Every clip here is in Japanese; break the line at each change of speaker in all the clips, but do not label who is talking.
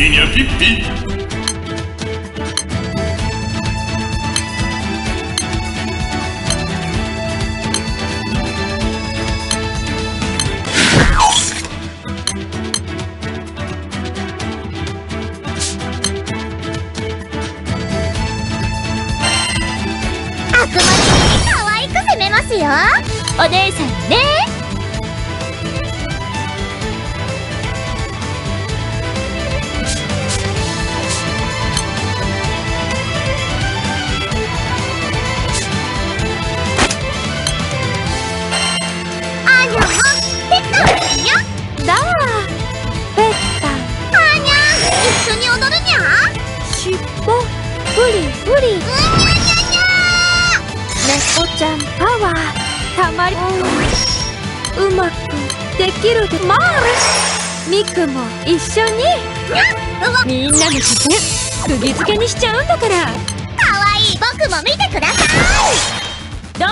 きにゃピッピ。
あくまで可愛く攻めますよ。お姉さんね。あにゃもペッタンにゃ。だわペッタン。あにゃ一緒に踊るにゃ。しっぽフリフリ。猫ちゃんパワーたまりうまくできるでまーる。ミクも一緒にみんなの視線釘付けにしちゃうんだから。かわいい僕も見てください。どう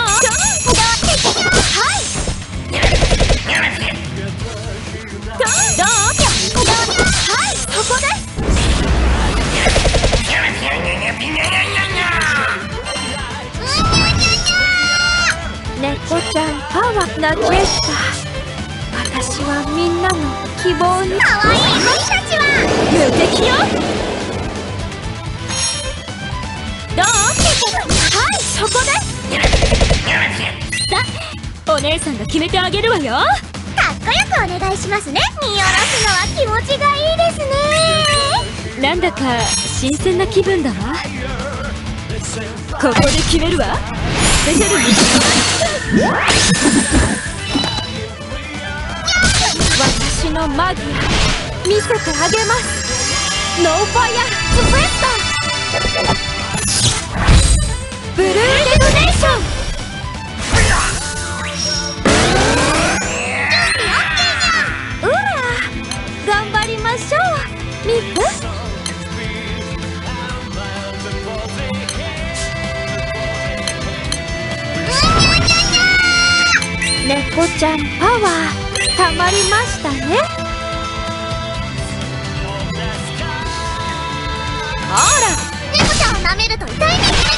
はいどうはいそこです。猫ちゃんパワーなけした。私はみんなの希望に。かわいい僕たちは無敵よ。どうはいそこです。さあお姉さんが決めてあげるわよ。かっこよくお願いしますね。見下ろすのは気持ちがいいですね。なんだか新鮮な気分だわ。ここで決めるわ。スペシャルミッション。私のマギア見せてあげます。ノーファイアスプレッドブルーレグネーション。うら頑張りましょうミク。猫ちゃんパワーたまりましたね。ほら猫ちゃんを舐めると痛い目する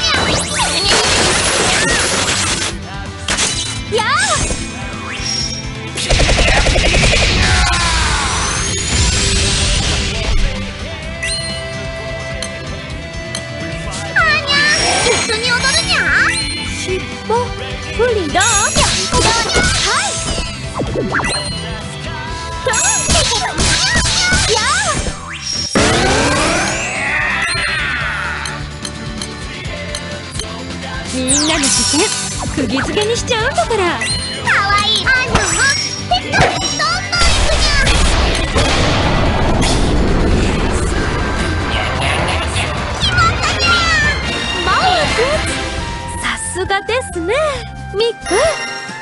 にゃ。やあにゃ一緒に踊るにゃ。しっぽフリどうみんなの視線釘付けにしちゃうんだから。かわいいあにゃもペッタンどんどんいくにゃ。決まったにゃ。マウスさすがですねミク。